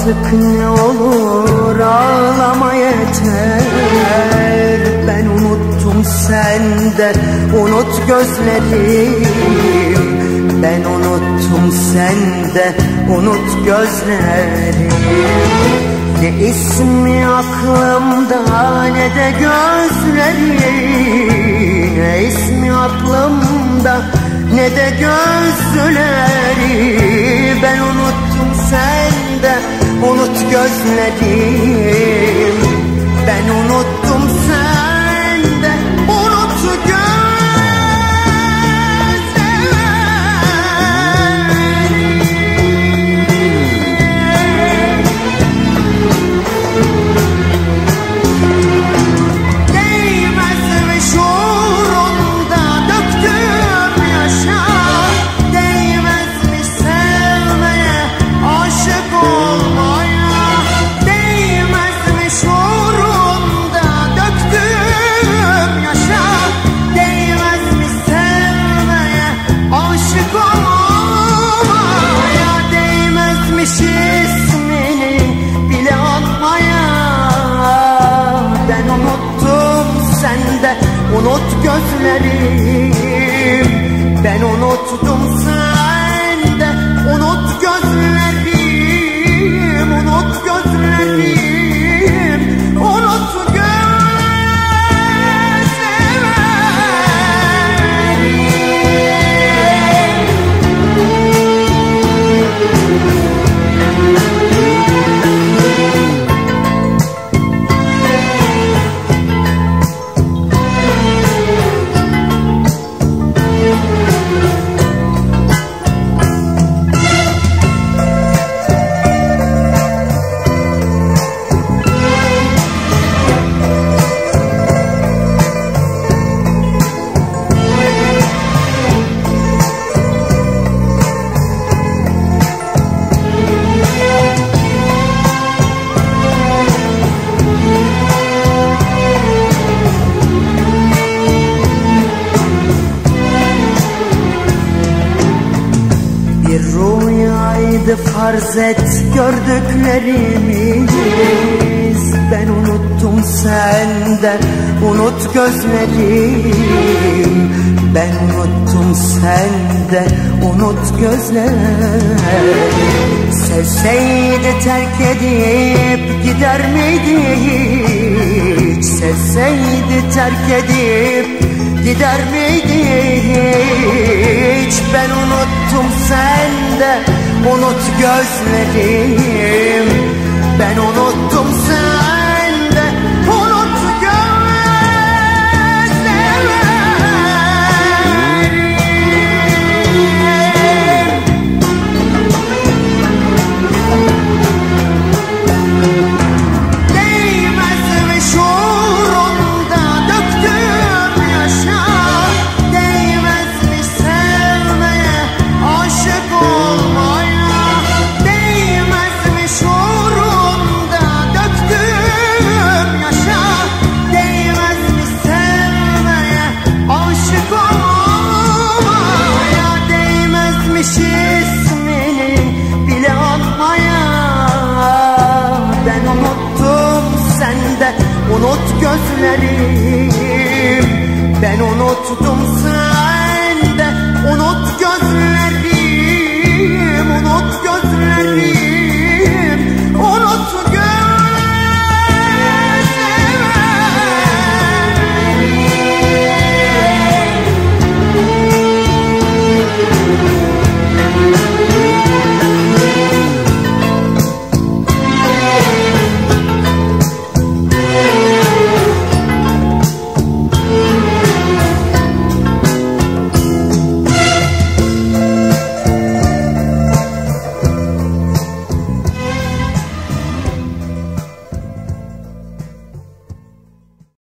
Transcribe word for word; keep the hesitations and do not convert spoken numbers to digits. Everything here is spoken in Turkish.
Artık ne olur ağlama yeter. Ben unuttum sen de unut gözlerim. Ben unuttum sen de unut gözlerim. Ne ismi aklımda ne de gözleri. Ne ismi aklımda ne de gözleri. Ben unuttum sen de unut gözlerim. Ben unuttum sen de unut gözlerim. Unut gözlerim. Ben unuttum sen de unut gözlerim. Unut gözlerim. Unut gözlerim. Farz et gördüklerimiz. Ben unuttum sen de unut gözlerim. Ben unuttum sen de unut gözlerim. Sevseydi terk edip gider miydi hiç? Sevseydi terk edip gider miydi hiç? Ben unuttum sen de unut gözlerim. Ben unuttum sen de unut gözlerim. Değmez mi şuurunda döktüğüm yaşa? Değmez mi sevmeye, aşık olmaya? Unut gözlerim. Ben unuttum